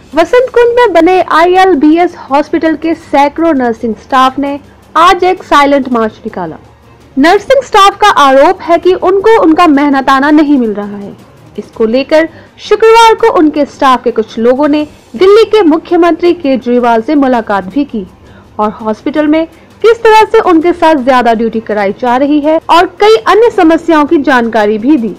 वसंत कुंज में बने ILBS hospital के सैकड़ों नर्सिंग स्टाफ ने आज एक साइलेंट मार्च निकाला। नर्सिंग स्टाफ का आरोप है कि उनको उनका मेहनताना नहीं मिल रहा है। इसको लेकर शुक्रवार को उनके स्टाफ के कुछ लोगों ने दिल्ली के मुख्यमंत्री केजरीवाल से मुलाकात भी की और हॉस्पिटल में किस तरह से उनके साथ ज्यादा ड्यूटी कराई जा रही है और कई अन्य समस्याओं की जानकारी भी दी।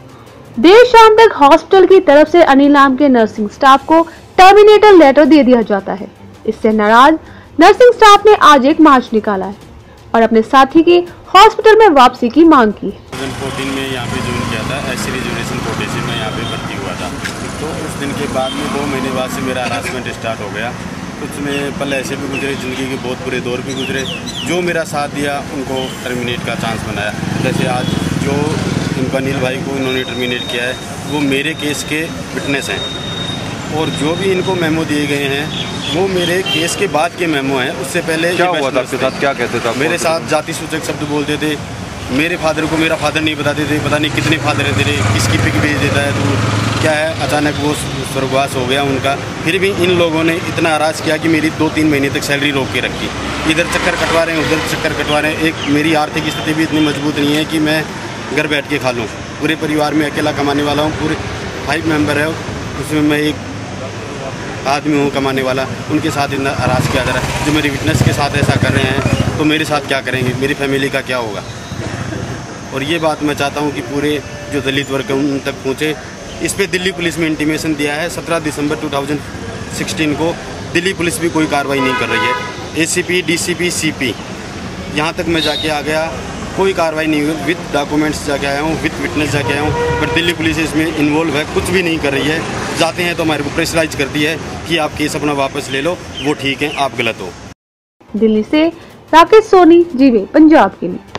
देर शाम तक हॉस्पिटल की तरफ से अनिल नाम के नर्सिंग स्टाफ को टर्मिनेटर लेटर दे दिया जाता है। इससे नाराज नर्सिंग स्टाफ ने आज एक मार्च निकाला है और अपने साथी की हॉस्पिटल में वापसी की मांग की। 2014 में यहाँ पे ज्वाइन किया था, एस रिजर्वेशन कोटे से मैं यहाँ पे भर्ती हुआ था। तो उस दिन के बाद में 2 महीने बाद से मेरा हरासमेंट स्टार्ट हो गया। कुछ में पल ऐसे भी गुजरे, ज़िंदगी के बहुत बुरे दौर भी गुजरे। जो मेरा साथ दिया उनको टर्मिनेट का चांस बनाया। जैसे आज जो इनका अनिल भाई को इन्होंने टर्मिनेट किया है वो मेरे केस के विटनेस हैं और जो भी इनको मेमो दिए गए हैं वो मेरे केस के बाद के मेमो हैं। उससे पहले क्या हुआ था आपके साथ, क्या कहते थे? मेरे साथ जाति सूचक शब्द बोलते थे। मेरे फादर को मेरा फादर नहीं बताते थे, पता नहीं कितने फादर हैं तेरे, किसकी पिक भेज देता है तू, क्या है। अचानक वो स्वर्गवास हो गया उनका। फिर भी इन लोगों ने इतना हरास किया कि मेरी 2-3 महीने तक सैलरी रोक के रखी। इधर चक्कर कटवा रहे हैं, उधर चक्कर कटवा रहे हैं। एक मेरी आर्थिक स्थिति भी इतनी मजबूत नहीं है कि मैं घर बैठ के खा लूँ। पूरे परिवार में अकेला कमाने वाला हूँ, पूरे 5 मेंबर है, उसमें मैं एक आदमी हूँ कमाने वाला। उनके साथ इतना हरास किया जा रहा है। जो मेरे विटनेस के साथ ऐसा कर रहे हैं तो मेरे साथ क्या करेंगे, मेरी फैमिली का क्या होगा। और ये बात मैं चाहता हूँ कि पूरे जो दलित वर्ग उन तक पहुँचे। इस पे दिल्ली पुलिस में इंटीमेशन दिया है। 17 दिसंबर 2016 को दिल्ली पुलिस भी कोई कार्रवाई नहीं कर रही है। ACP, DCP, CP यहाँ तक मैं जाके आ गया, कोई कार्रवाई नहीं हुई। विद डॉक्यूमेंट्स जाके आया हूँ, विद विटनेस जाके आया हूँ, पर दिल्ली पुलिस इसमें इन्वॉल्व है, कुछ भी नहीं कर रही है। जाते हैं तो हमारे को प्रेशराइज करती है कि आप केस अपना वापस ले लो, वो ठीक है, आप गलत हो। दिल्ली से राकेश सोनी, जीवे पंजाब के लिए।